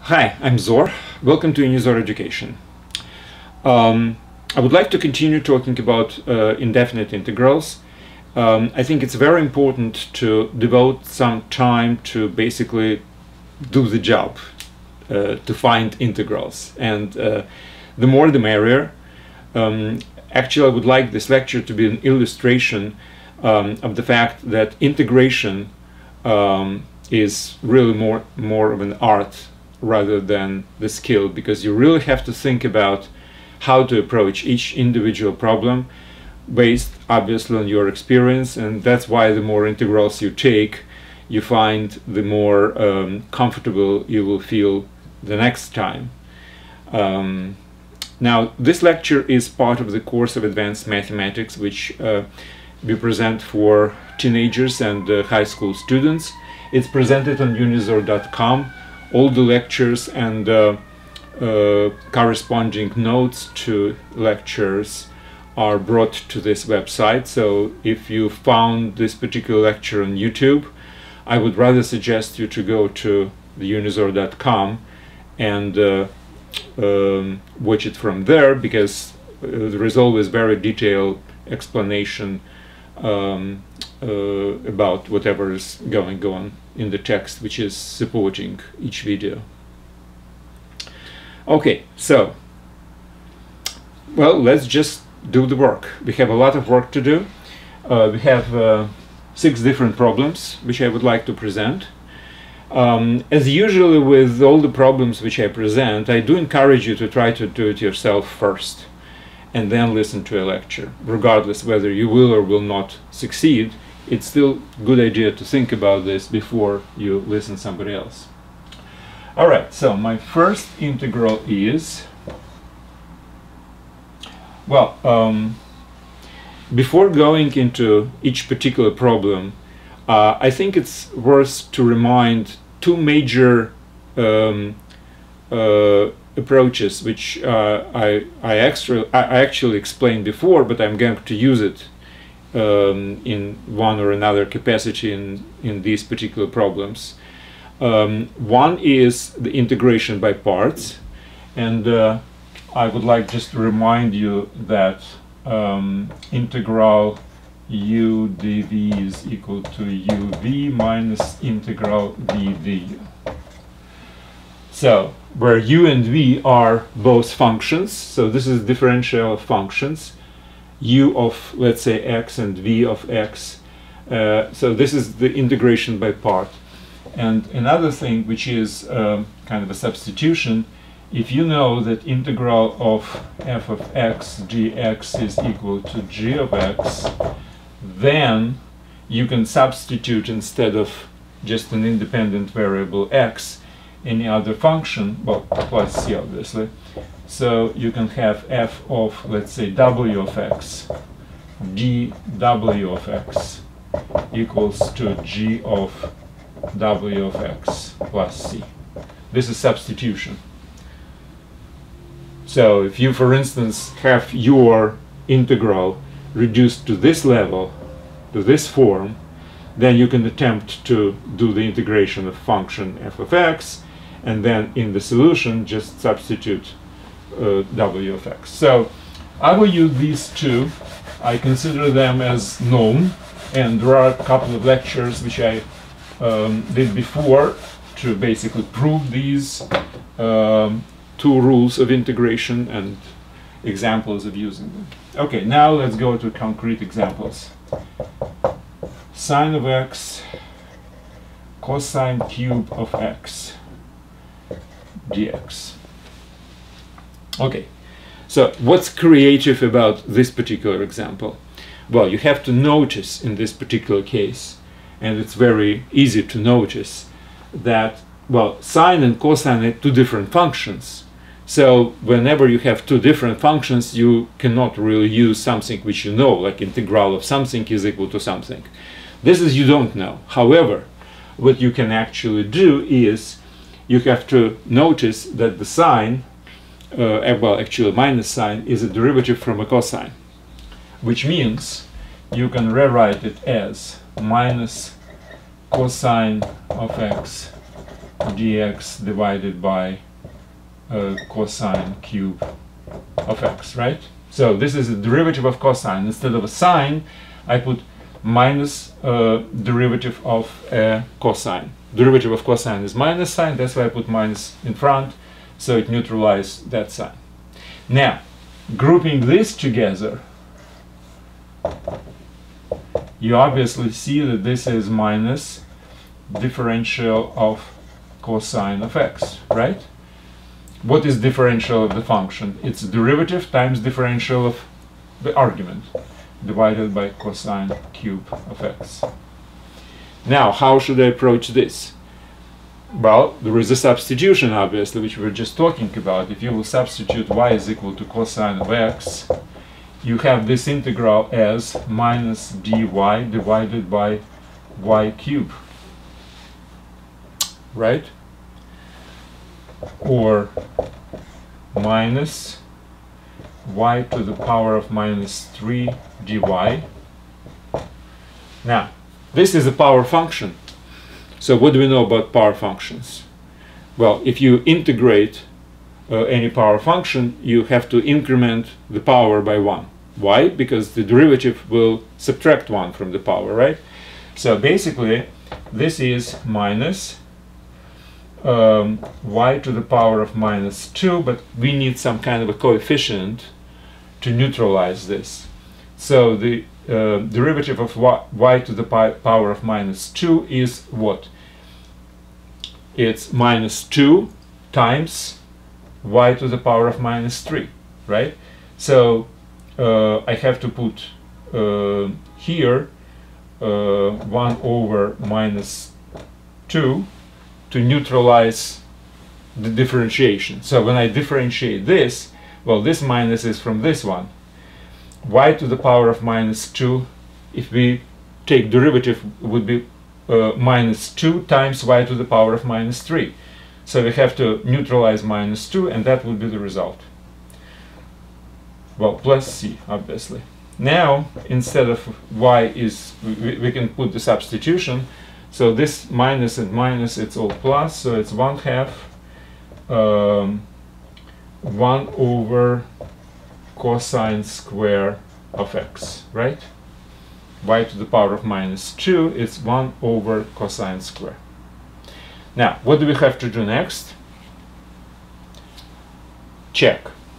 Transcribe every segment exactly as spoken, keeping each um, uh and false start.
Hi, I'm Zor. Welcome to Unizor Education. Um, I would like to continue talking about uh, indefinite integrals. Um, I think it's very important to devote some time to basically do the job, uh, to find integrals, and uh, the more the merrier. Um, actually, I would like this lecture to be an illustration um, of the fact that integration um, is really more, more of an art rather than the skill, because you really have to think about how to approach each individual problem based obviously on your experience, and that's why the more integrals you take, you find the more um, comfortable you will feel the next time. Um, now, this lecture is part of the course of Advanced Mathematics, which uh, we present for teenagers and uh, high school students. It's presented on unizor dot com. All the lectures and uh, uh, corresponding notes to lectures are brought to this website. So if you found this particular lecture on YouTube, I would rather suggest you to go to the unizor dot com and uh, um, watch it from there, because uh, there is always very detailed explanation um, uh, about whatever is going on in the text which is supporting each video. Okay, so well, let's just do the work. We have a lot of work to do. Uh, we have uh, six different problems which I would like to present. Um, as usually with all the problems which I present, I do encourage you to try to do it yourself first and then listen to a lecture. Regardless whether you will or will not succeed, it's still a good idea to think about this before you listen to somebody else. All right, so my first integral is, well, um, before going into each particular problem, uh, I think it's worth to remind two major um, uh, approaches which uh, I, I, extra, I actually explained before, but I'm going to use it um, in one or another capacity in, in these particular problems. Um, one is the integration by parts, and uh, I would like just to remind you that um, integral u dv is equal to uv minus integral v du. So, where u and v are both functions, so this is differential of functions, u of, let's say, x and v of x. Uh, so this is the integration by part. And another thing which is um, kind of a substitution, if you know that integral of f of x gx is equal to g of x, then you can substitute, instead of just an independent variable x, any other function, well, plus c obviously. So you can have f of, let's say, w of x, dw of x equals to g of w of x plus c. This is substitution. So if you, for instance, have your integral reduced to this level, to this form, then you can attempt to do the integration of function f of x, and then in the solution just substitute uh, w of x. So I will use these two. I consider them as known, and there are a couple of lectures which I um, did before to basically prove these um, two rules of integration and examples of using them. Okay, now let's go to concrete examples. Sine of x, cosine cube of x dx. Okay, so what's creative about this particular example? Well, you have to notice in this particular case, and it's very easy to notice, that, well, sine and cosine are two different functions. So whenever you have two different functions, you cannot really use something which you know, like integral of something is equal to something. This is you don't know. However, what you can actually do is you have to notice that the sine, uh, well, actually minus sine, is a derivative from a cosine, which means you can rewrite it as minus cosine of x dx divided by uh, cosine cube of x, right? So this is a derivative of cosine. Instead of a sine, I put minus uh, derivative of a cosine. Derivative of cosine is minus sign, that's why I put minus in front, so it neutralizes that sign. Now, grouping this together, you obviously see that this is minus differential of cosine of x, right? What is differential of the function? It's derivative times differential of the argument divided by cosine cube of x. Now, how should I approach this? Well, there is a substitution, obviously, which we were just talking about. If you will substitute y is equal to cosine of x, you have this integral as minus dy divided by y cube, right? Or minus y to the power of minus three dy. Now, this is a power function. So what do we know about power functions? Well, if you integrate uh, any power function, you have to increment the power by one. Why? Because the derivative will subtract one from the power, right? So basically, this is minus um, y to the power of minus two, but we need some kind of a coefficient to neutralize this. So the uh, derivative of y, y to the pi power of minus two is what? It's minus two times y to the power of minus three, right? So uh, I have to put uh, here uh, one over minus two to neutralize the differentiation. So when I differentiate this, well, this minus is from this one. Y to the power of minus two, if we take derivative, would be uh, minus two times y to the power of minus three. So we have to neutralize minus two, and that would be the result. Well, plus c, obviously. Now, instead of y is, we, we can put the substitution. So this minus and minus, it's all plus, so it's one half um, one over cosine square of x, right? Y to the power of minus two, it's one over cosine square. Now, what do we have to do next? Check.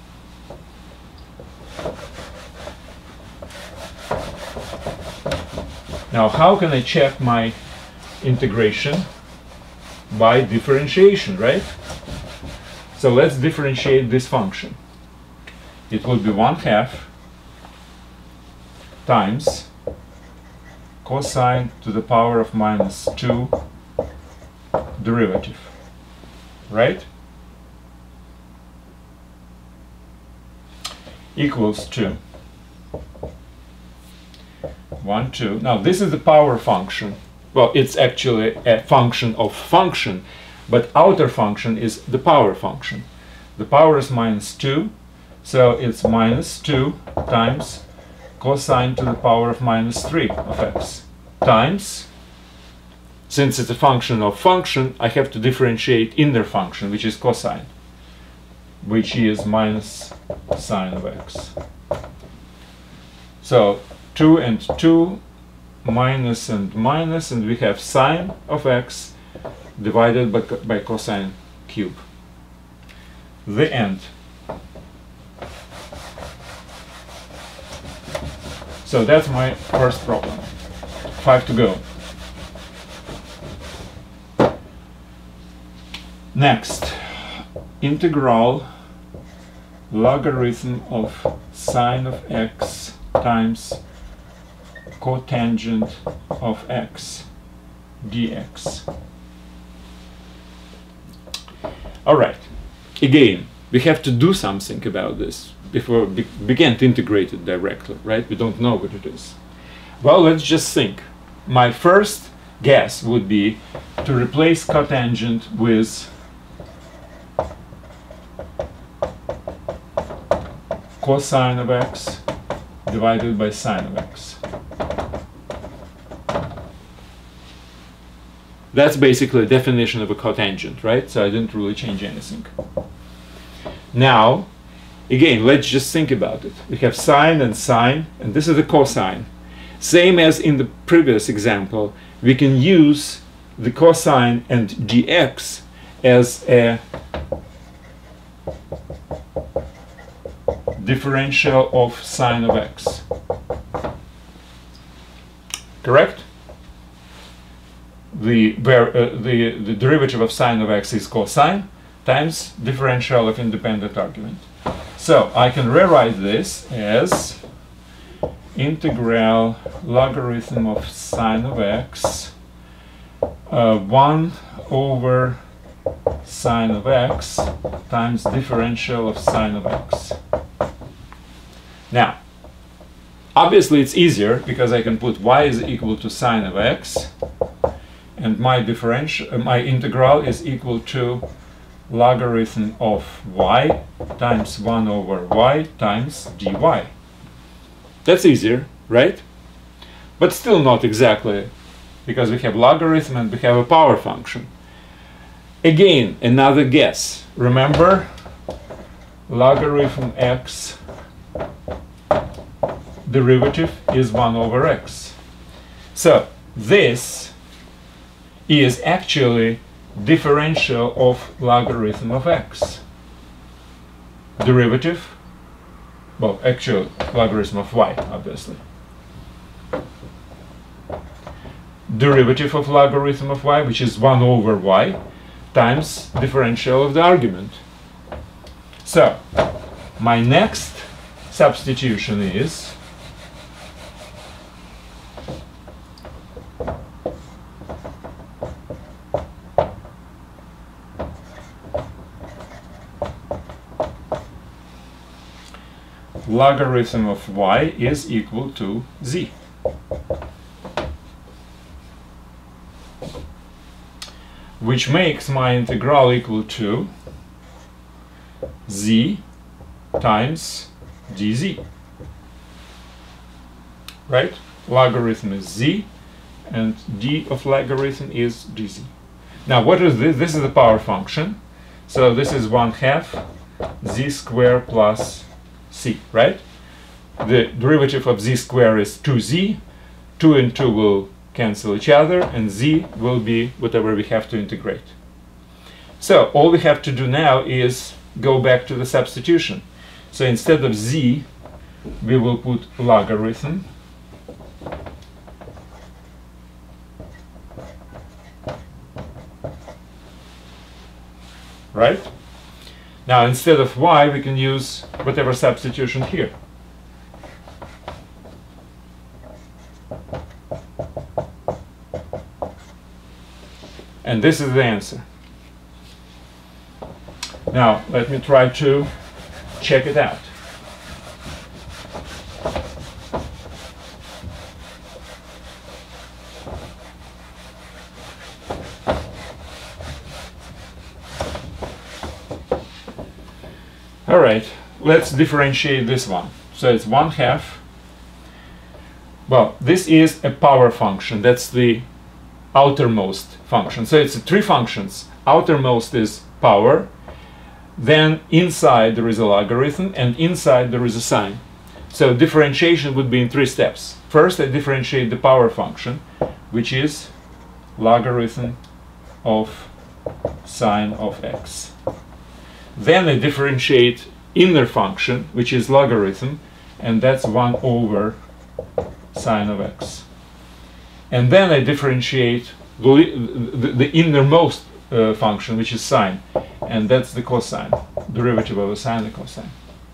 Now, how can I check my integration? By differentiation, right? So let's differentiate this function. It will be one half times cosine to the power of minus two derivative, right? Equals to one, two. Now this is the power function. Well, it's actually a function of function, but outer function is the power function. The power is minus two, so it's minus two times cosine to the power of minus three of x times, since it's a function of function, I have to differentiate inner function, which is cosine, which is minus sine of x. So two and two, minus and minus, and we have sine of x divided by, by cosine cube. The end. So that's my first problem. Five to go. Next, integral logarithm of sine of x times cotangent of x dx. All right, again, we have to do something about this before we be begin to integrate it directly, right? We don't know what it is. Well, let's just think. My first guess would be to replace cotangent with cosine of x divided by sine of x. That's basically a definition of a cotangent, right? So I didn't really change anything. Now, again, let's just think about it. We have sine and sine, and this is the cosine. Same as in the previous example, we can use the cosine and dx as a differential of sine of x. Correct? The, where, uh, the, the derivative of sine of x is cosine times differential of independent argument. So I can rewrite this as integral logarithm of sine of x uh, one over sine of x times differential of sine of x. Now, obviously it's easier because I can put y is equal to sine of x, and my differential, uh, my integral is equal to logarithm of y times one over y times dy. That's easier, right? But still not exactly, because we have logarithm and we have a power function. Again, another guess. Remember, logarithm x derivative is one over x. So this is actually differential of logarithm of x. Derivative, well, actual logarithm of y, obviously. Derivative of logarithm of y, which is one over y, times differential of the argument. So, my next substitution is logarithm of y is equal to z. Which makes my integral equal to z times dz. Right? Logarithm is z, and d of logarithm is dz. Now, what is this? This is the power function. So this is one half z squared plus c, right? The derivative of z squared is two z. two and two will cancel each other, and z will be whatever we have to integrate. So all we have to do now is go back to the substitution. So instead of z, we will put logarithm right? Now instead of y, we can use whatever substitution here. And this is the answer. Now, let me try to check it out. All right, let's differentiate this one. So it's one half. Well, this is a power function. That's the outermost function. So it's three functions. Outermost is power, then inside there is a logarithm, and inside there is a sine. So differentiation would be in three steps. First, I differentiate the power function, which is logarithm of sine of x. Then I differentiate inner function, which is logarithm, and that's one over sine of x. And then I differentiate the, the, the innermost uh, function, which is sine, and that's the cosine, derivative of a sine and cosine.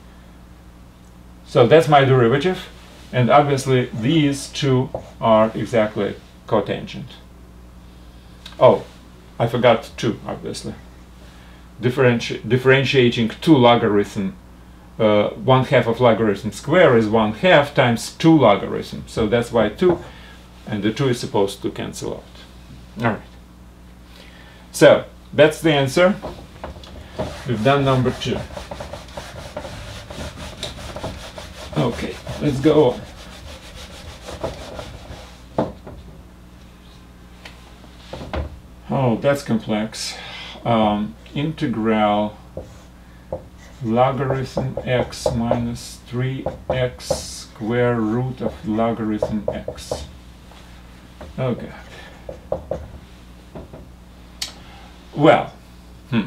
So that's my derivative, and obviously these two are exactly cotangent. Oh, I forgot two, obviously. Differenti differentiating two logarithm, uh, one half of logarithm square is one half times two logarithm. So that's why two, and the two is supposed to cancel out. All right. So that's the answer. We've done number two. Okay, let's go on. Oh, that's complex. Um, integral logarithm x minus three x square root of logarithm x. Oh god. Well, hmm.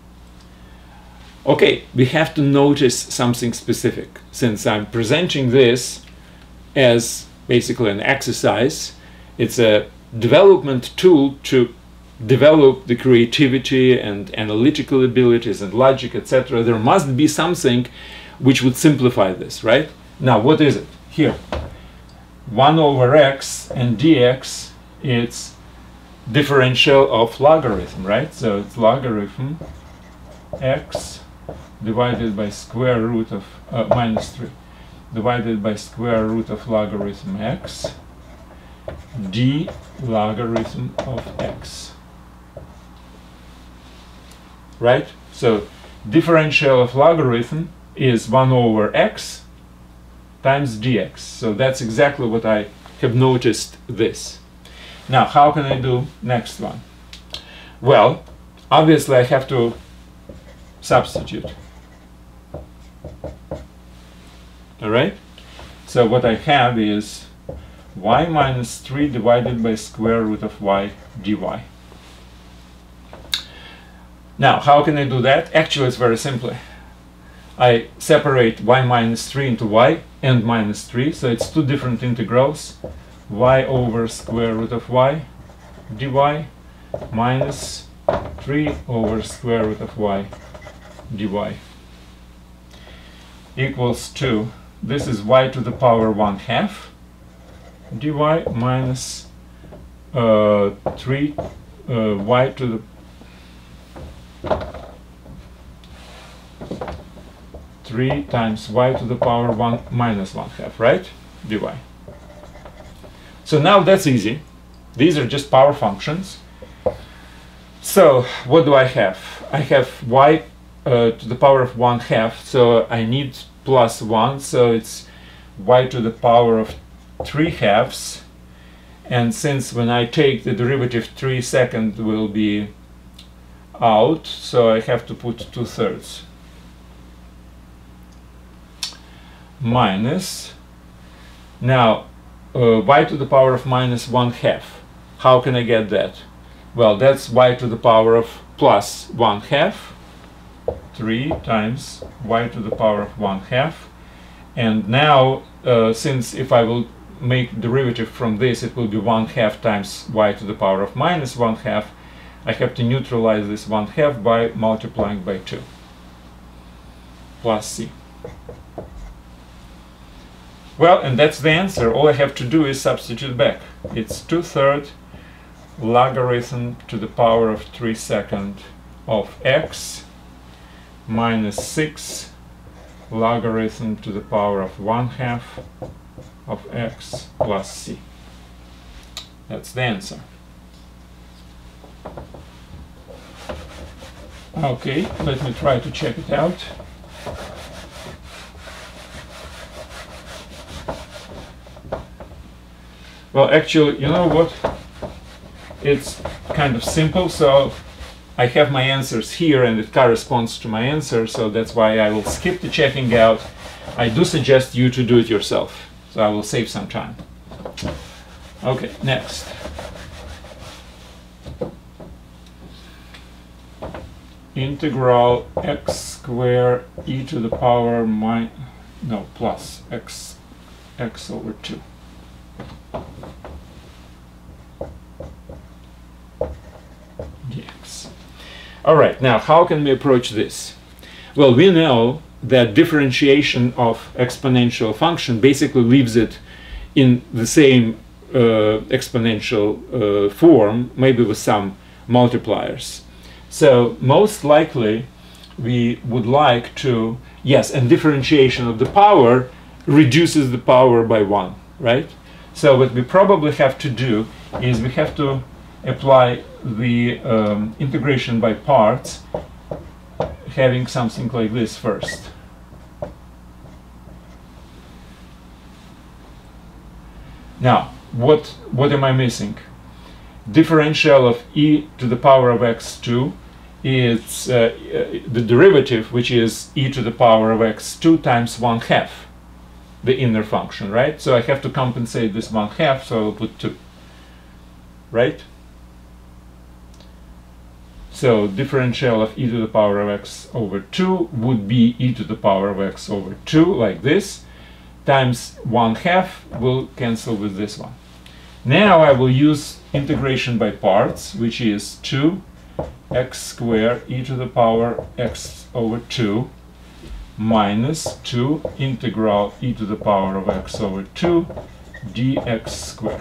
Okay, we have to notice something specific. Since I'm presenting this as basically an exercise, it's a development tool to develop the creativity and analytical abilities and logic, et cetera. There must be something which would simplify this, right? Now, what is it? Here, one over x and dx, it's differential of logarithm, right? So it's logarithm x divided by square root of uh, minus three divided by square root of logarithm x d logarithm of x. Right? So differential of logarithm is one over x times dx. So that's exactly what I have noticed this. Now, how can I do next one? Well, obviously I have to substitute. Alright? So what I have is y minus three divided by square root of y dy. Now, how can I do that? Actually, it's very simple. I separate y minus three into y and minus three, so it's two different integrals. Y over square root of y dy minus three over square root of y dy equals to, this is y to the power one half dy minus uh, three uh, y to the three times y to the power one minus one half, right? Dy. So now that's easy. These are just power functions. So what do I have? I have y uh, to the power of one half, so I need plus one, so it's y to the power of three halves. And since when I take the derivative, three second will be out, so I have to put two thirds. Minus, now uh, y to the power of minus one half. How can I get that? Well, that's y to the power of plus one half, three times y to the power of one half. And now, uh, since if I will make derivative from this, it will be one half times y to the power of minus one half. I have to neutralize this one half by multiplying by two, plus c. Well, and that's the answer. All I have to do is substitute back. It's two thirds logarithm to the power of three second of x minus six logarithm to the power of one half of x plus c. That's the answer. Okay, let me try to check it out. Well, actually, you know what? It's kind of simple, so I have my answers here and it corresponds to my answer, so that's why I will skip the checking out. I do suggest you to do it yourself, so I will save some time. Okay, next. Integral x square e to the power min no plus x x over two. Dx. All right, now how can we approach this? Well, we know that differentiation of exponential function basically leaves it in the same uh, exponential uh, form, maybe with some multipliers. So most likely we would like to, yes, and differentiation of the power reduces the power by one, right? So what we probably have to do is we have to apply the um, integration by parts, having something like this first. Now, what, what am I missing? differential of e to the power of x two is uh, uh, the derivative, which is e to the power of x two times one half, the inner function, right? So I have to compensate this one half, so I'll put two, right? So differential of e to the power of x over two would be e to the power of x over two, like this, times one half will cancel with this one. Now I will use integration by parts, which is two x squared e to the power x over two minus two integral e to the power of x over two dx squared.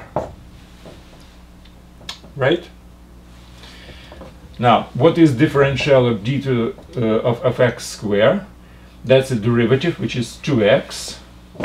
Right? Now, what is differential of d to uh, of, of x squared? That's a derivative, which is two x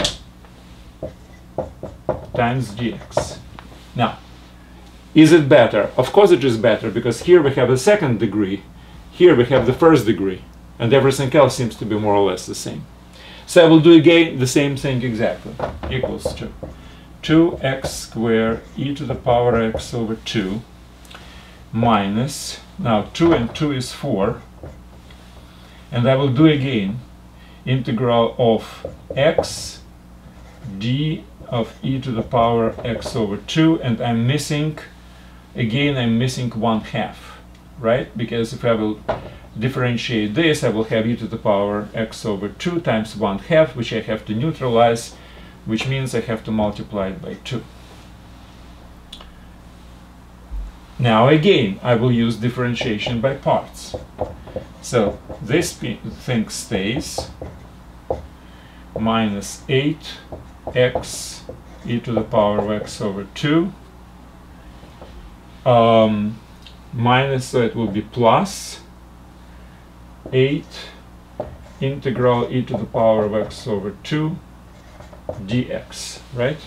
times dx. Now, is it better? Of course it is better, because here we have a second degree, here we have the first degree, and everything else seems to be more or less the same. So I will do again the same thing exactly, equals to two x squared e to the power x over two minus, now two and two is four, and I will do again integral of x d of e to the power x over two, and I'm missing, again I'm missing one half, right? Because if I will differentiate this, I will have e to the power x over two times one half, which I have to neutralize, which means I have to multiply it by two. Now again, I will use differentiation by parts. So this thing stays, minus eight x e to the power of x over two, um, minus, so it will be plus eight integral e to the power of x over two dx, right?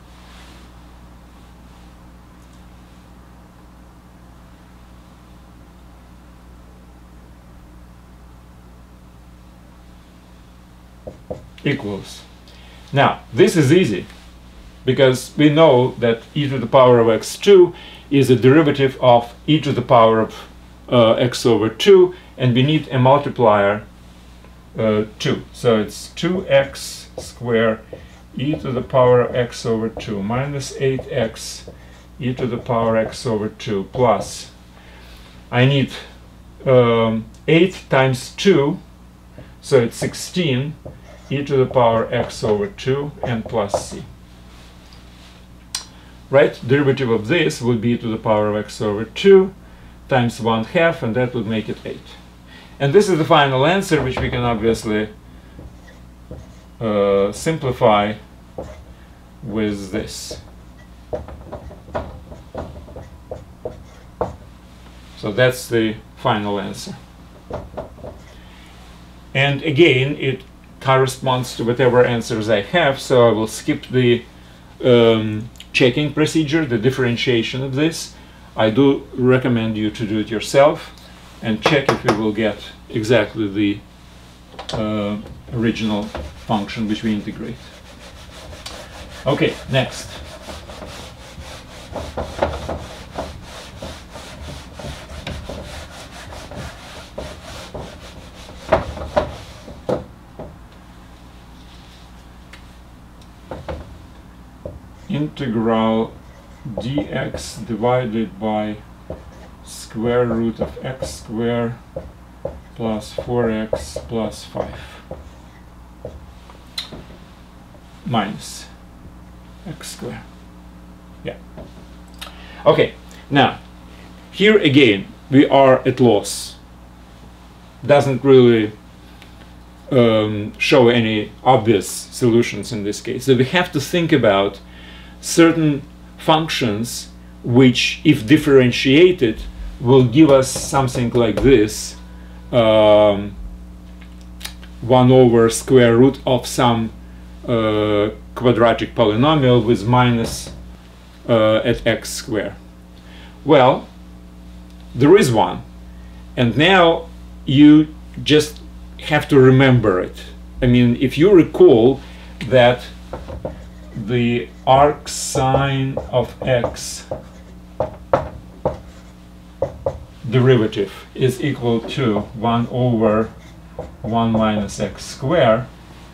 Equals. Now, this is easy, because we know that e to the power of x two is a derivative of e to the power of uh, x over two, and we need a multiplier uh, two. So it's two x squared e to the power of x over two minus eight x e to the power x over two plus, I need um, eight times two, so it's sixteen e to the power x over two and plus c. Right? Derivative of this would be e to the power of x over two times one half, and that would make it eight. And this is the final answer, which we can obviously uh, simplify with this. So that's the final answer. And again, it corresponds to whatever answers I have, so I will skip the um, checking procedure, the differentiation of this. I do recommend you to do it yourself and check if you will get exactly the uh, original function which we integrate. Okay, next. Integral dx divided by square root of x squared plus four x plus five minus x squared. Yeah. Okay, now here again we are at loss. Doesn't really um, show any obvious solutions in this case. So we have to think about certain functions which, if differentiated, will give us something like this, um, one over square root of some uh, quadratic polynomial with minus uh, at x squared. Well, there is one, and now you just have to remember it. I mean, if you recall that the arcsine of x derivative is equal to one over one minus x squared,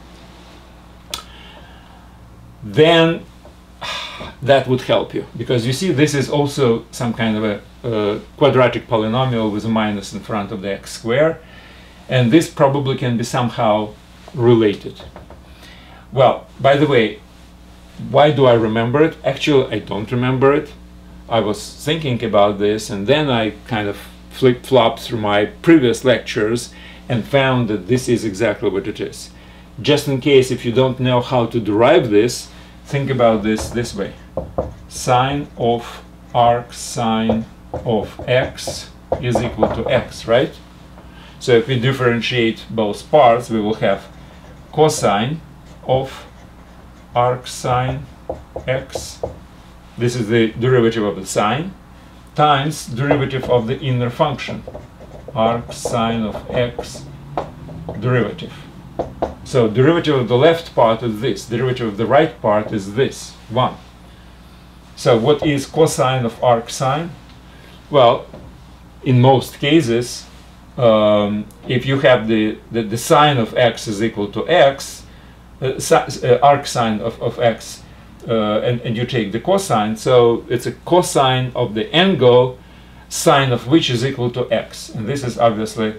then that would help you, because you see this is also some kind of a uh, quadratic polynomial with a minus in front of the x squared, and this probably can be somehow related. Well, by the way, why do I remember it? Actually, I don't remember it. I was thinking about this, and then I kind of flip-flopped through my previous lectures and found that this is exactly what it is. Just in case if you don't know how to derive this, think about this this way. Sine of arc sine of x is equal to x, right? So if we differentiate both parts, we will have cosine of arc sine x, this is the derivative of the sine, times derivative of the inner function, arc sine of x derivative. So derivative of the left part is this, derivative of the right part is this, one. So what is cosine of arc sine? Well, in most cases, um, if you have the, the, the sine of x is equal to x, uh, si uh, arc sine of, of x, uh, and, and you take the cosine, so it's a cosine of the angle, sine of which is equal to x. And this is obviously,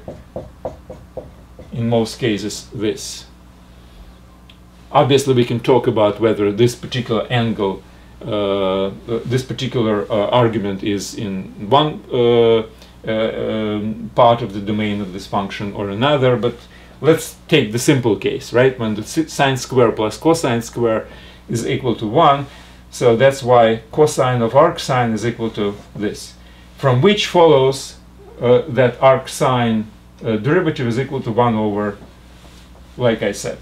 in most cases, this. Obviously, we can talk about whether this particular angle, uh, uh, this particular uh, argument is in one uh, uh, um, part of the domain of this function or another, but let's take the simple case, right? When the sine square plus cosine square is equal to one, so that's why cosine of arc sine is equal to this, from which follows uh, that arc sine uh, derivative is equal to one over, like I said.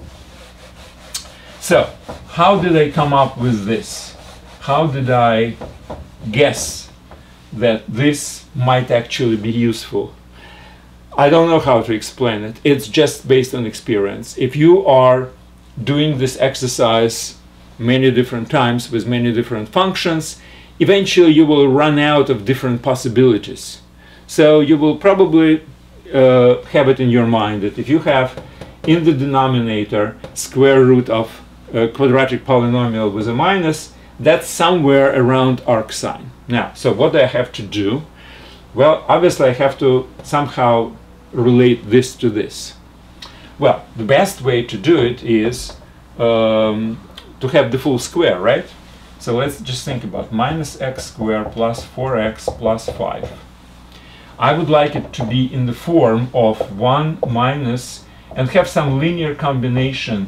So, how did I come up with this? How did I guess that this might actually be useful? I don't know how to explain it. It's just based on experience. If you are doing this exercise many different times with many different functions, eventually you will run out of different possibilities. So you will probably uh, have it in your mind that if you have in the denominator square root of a quadratic polynomial with a minus, that's somewhere around arc sine. Now, so what do I have to do? Well, obviously I have to somehow relate this to this. Well, the best way to do it is um, to have the full square, right? So let's just think about minus x squared plus four x plus five. I would like it to be in the form of one minus and have some linear combination,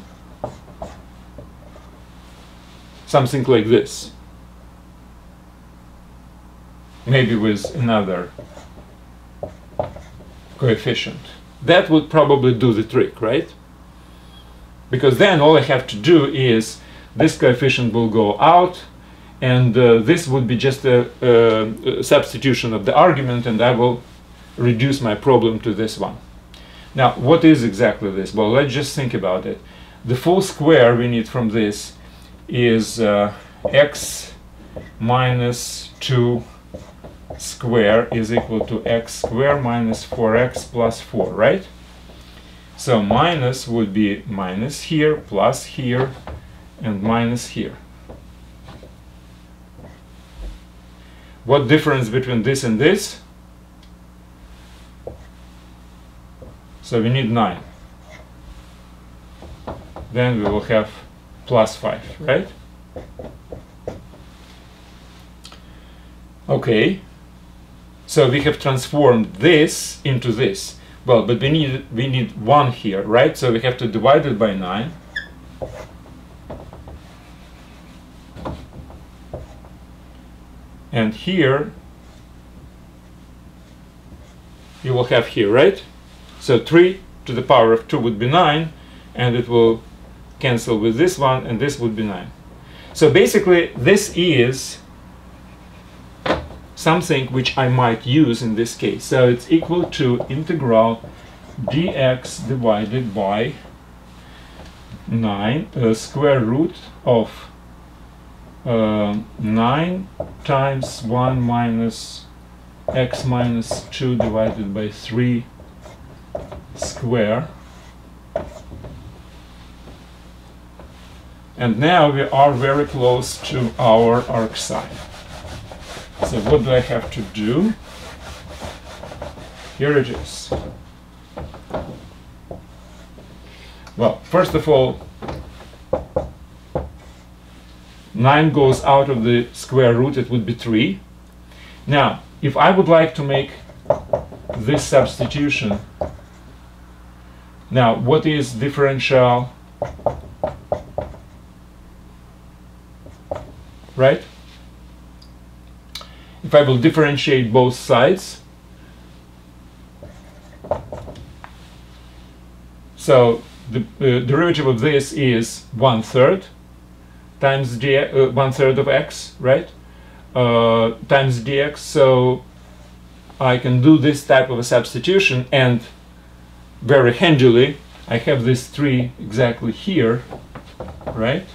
something like this, maybe with another coefficient. That would probably do the trick, right? Because then all I have to do is this coefficient will go out, and uh, this would be just a, a, a substitution of the argument, and I will reduce my problem to this one. Now, what is exactly this? Well, let's just think about it. The full square we need from this is uh, x minus two square is equal to x square minus four x plus four, right? So minus would be minus here, plus here, and minus here. What difference between this and this? So we need nine. Then we will have plus five, right? Okay. So we have transformed this into this. Well, but we need we need one here, right? So we have to divide it by nine. And here you will have here, right? So three to the power of two would be nine, and it will cancel with this one, and this would be nine. So basically this is something which I might use in this case. So it's equal to integral dx divided by nine uh, square root of uh, nine times one minus x minus two divided by three square. And now we are very close to our arcsine. So what do I have to do? Here it is. Well, first of all, nine goes out of the square root, it would be three. Now, if I would like to make this substitution, now what is differential? Right? If I will differentiate both sides, so the uh, derivative of this is one third times d uh, one third of x, right? Uh, times dx. So I can do this type of a substitution, and very handily I have this three exactly here, right?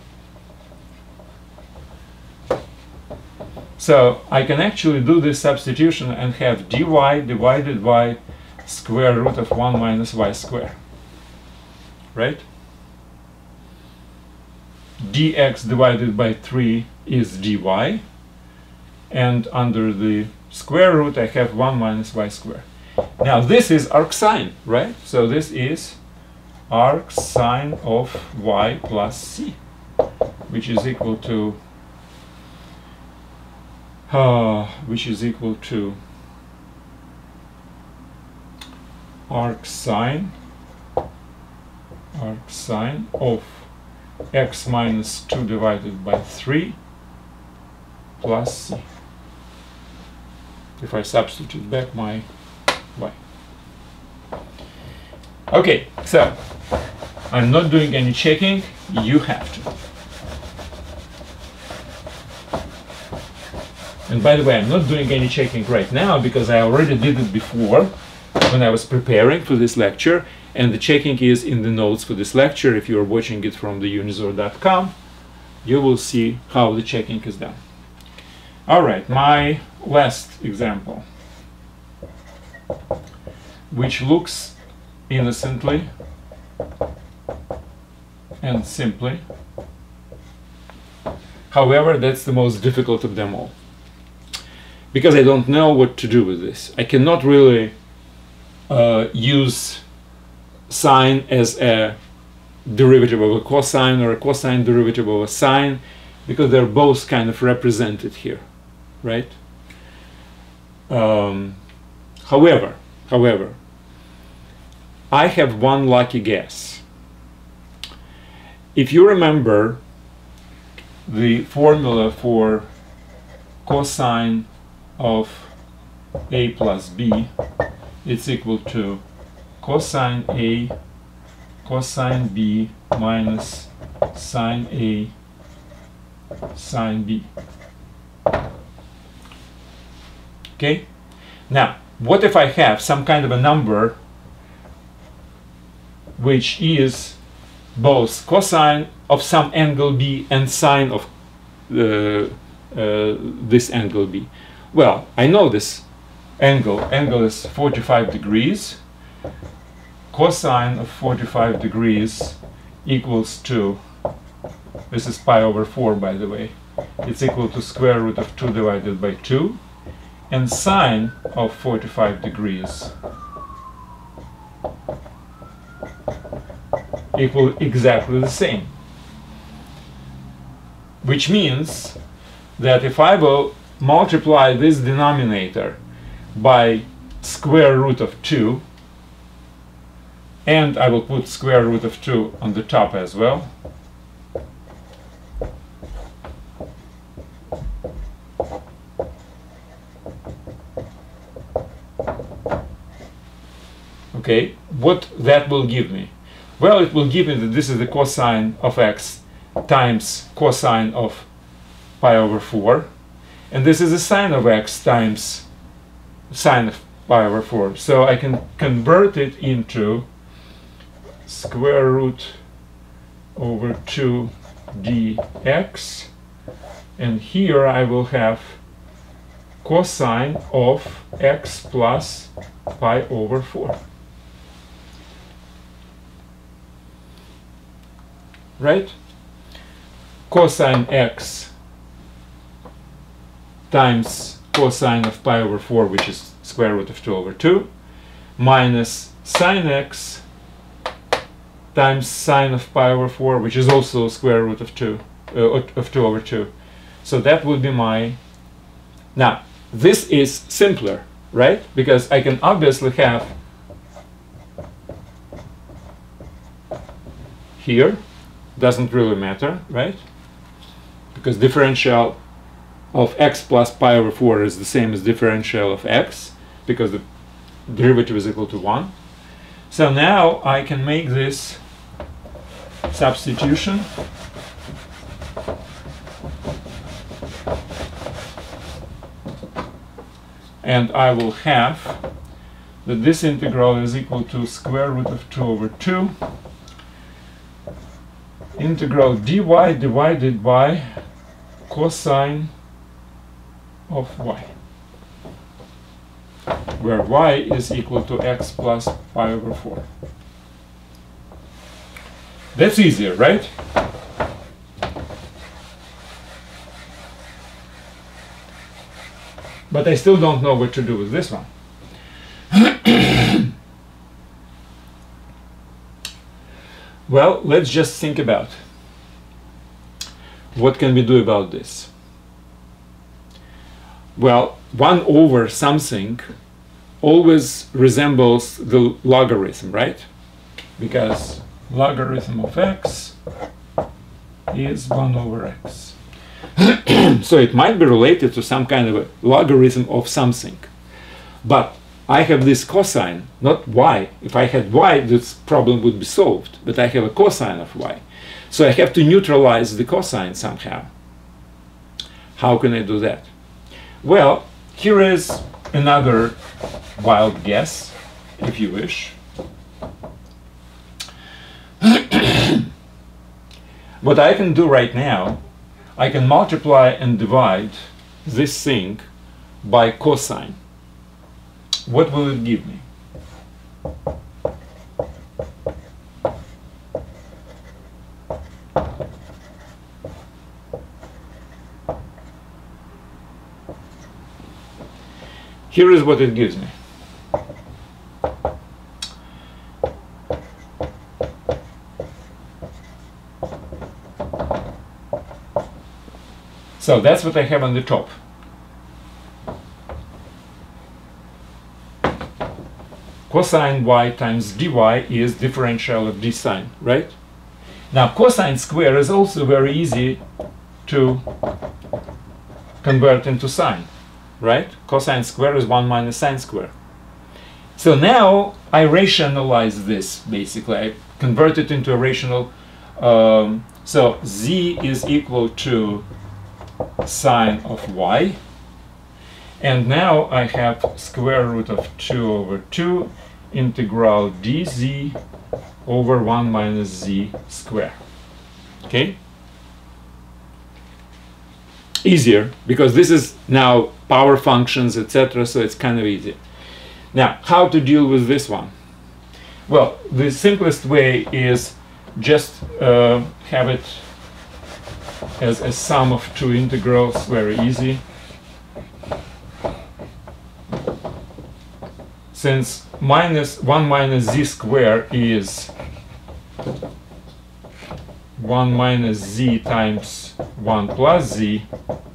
So I can actually do this substitution and have dy divided by square root of one minus y squared, right? Dx divided by three is dy, and under the square root I have one minus y squared. Now this is arcsine, right? So this is arcsine of y plus c, which is equal to Uh, which is equal to arcsine arcsine of x minus two divided by three plus c. If I substitute back my y. Okay, so I'm not doing any checking, you have to. And by the way, I'm not doing any checking right now because I already did it before when I was preparing for this lecture, and the checking is in the notes for this lecture. If you're watching it from the unizor dot com, you will see how the checking is done. All right, my last example, which looks innocently and simply. However, that's the most difficult of them all, because I don't know what to do with this. I cannot really uh, use sine as a derivative of a cosine or a cosine derivative of a sine, because they're both kind of represented here, right? Um, however, however, I have one lucky guess. If you remember the formula for cosine of a plus b, it's equal to cosine a cosine b minus sine a sine b. Okay, now what if I have some kind of a number which is both cosine of some angle b and sine of uh, uh, this angle b? Well, I know this angle. Angle is forty-five degrees. Cosine of forty-five degrees equals to, this is pi over four, by the way, it's equal to square root of two divided by two, and sine of forty-five degrees equal exactly the same, which means that if I will multiply this denominator by square root of two, and I will put square root of two on the top as well, okay, what that will give me? Well, it will give me that this is the cosine of x times cosine of pi over four, and this is the sine of x times sine of pi over four. So I can convert it into square root over two dx, and here I will have cosine of x plus pi over four. Right? Cosine x times cosine of pi over four, which is square root of two over two, minus sine x times sine of pi over four, which is also square root of two, uh, of two over two. So that would be my... Now, this is simpler, right? Because I can obviously have here, doesn't really matter, right? Because differential of x plus pi over four is the same as differential of x, because the derivative is equal to one. So now I can make this substitution. And I will have that this integral is equal to square root of two over two integral dy divided by cosine of y, where y is equal to x plus pi over four. That's easier, right? But I still don't know what to do with this one. Well, let's just think about what can we do about this. Well, one over something always resembles the logarithm, right? Because logarithm of x is one over x. So it might be related to some kind of a logarithm of something. But I have this cosine, not y. If I had y, this problem would be solved. But I have a cosine of y. So I have to neutralize the cosine somehow. How can I do that? Well, here is another wild guess, if you wish. What I can do right now, I can multiply and divide this thing by cosine. What will it give me? Here is what it gives me. So that's what I have on the top. Cosine y times dy is differential of d sine, right? Now cosine square is also very easy to convert into sine, right? Cosine square is one minus sine square. So now I rationalize this, basically. I convert it into a rational. Um, so z is equal to sine of y. And now I have square root of two over two integral dz over one minus z square. Okay? Easier, because this is now power functions, et cetera, so it's kind of easy. Now, how to deal with this one? Well, the simplest way is just uh, have it as a sum of two integrals, very easy. Since minus one minus z square is one minus z times one plus z,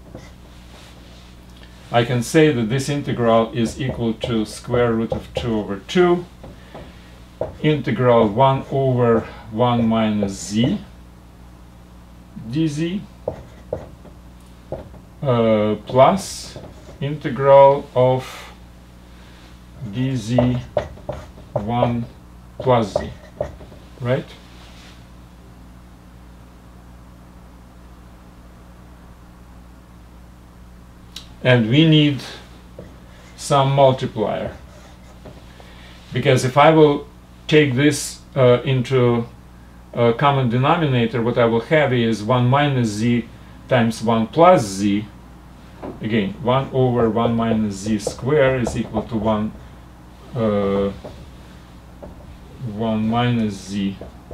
I can say that this integral is equal to square root of two over two integral one over one minus z dz uh, plus integral of dz one plus z, right? And we need some multiplier, because if I will take this uh, into a common denominator, what I will have is one minus z times one plus z, again, one over one minus z square is equal to one uh, one minus z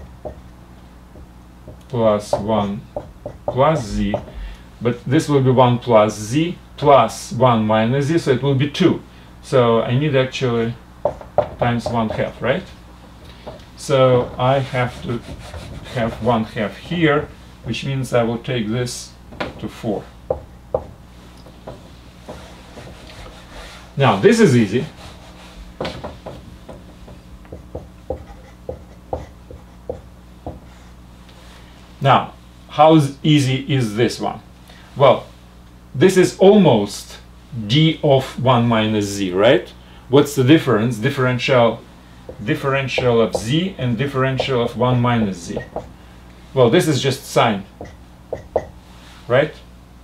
plus one plus z, but this will be one plus z plus one minus z, so it will be two. So I need actually times one half, right? So I have to have one half here, which means I will take this to four. Now this is easy. Now, how easy is this one? Well, this is almost d of one minus z, right? What's the difference? Differential, differential of z and differential of one minus z. Well, this is just sine, right?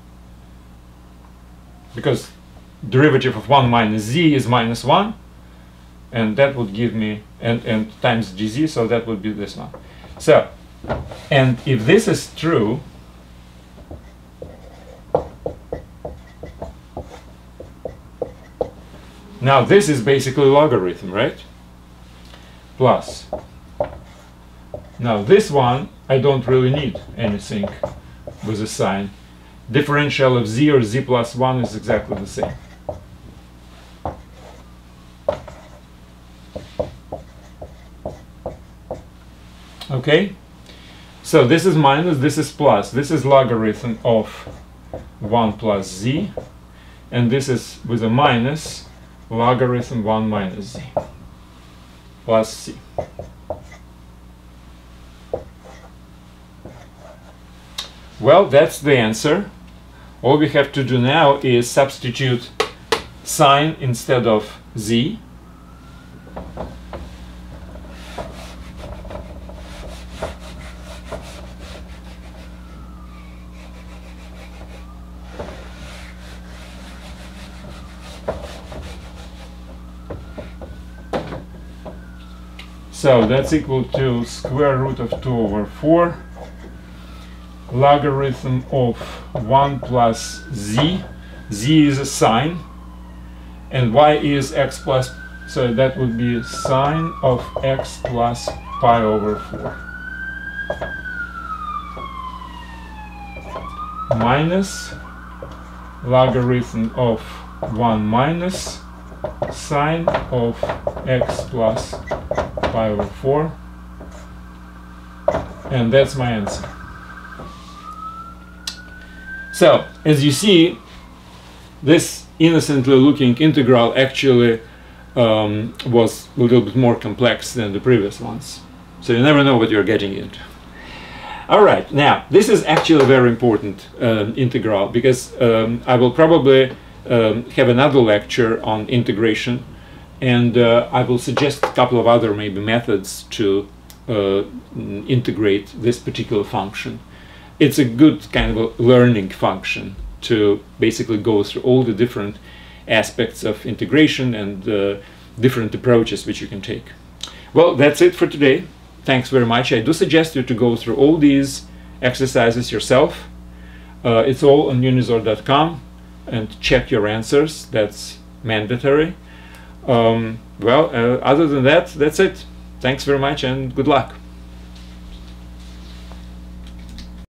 Because derivative of one minus z is minus one, and that would give me, and, and times dz, so that would be this one. So, and if this is true, now this is basically logarithm, right? Plus. Now this one, I don't really need anything with a sign. Differential of z or z plus one is exactly the same. Okay? So this is minus, this is plus. This is logarithm of one plus z, and this is with a minus logarithm one minus z plus c. Well, that's the answer. All we have to do now is substitute sine instead of z. So that's equal to square root of two over four, logarithm of one plus z, z is a sine, and y is x plus, so that would be sine of x plus pi over four, minus logarithm of one minus sine of x plus pi over four, and that's my answer. So, as you see, this innocently looking integral actually um, was a little bit more complex than the previous ones. So you never know what you're getting into. Alright, now, this is actually a very important um, integral, because um, I will probably um, have another lecture on integration, and uh, I will suggest a couple of other maybe methods to uh, integrate this particular function. It's a good kind of a learning function to basically go through all the different aspects of integration and uh, different approaches which you can take. Well, that's it for today. Thanks very much. I do suggest you to go through all these exercises yourself. Uh, it's all on unizor dot com, and check your answers. That's mandatory. Um, well, uh, other than that, that's it. Thanks very much and good luck.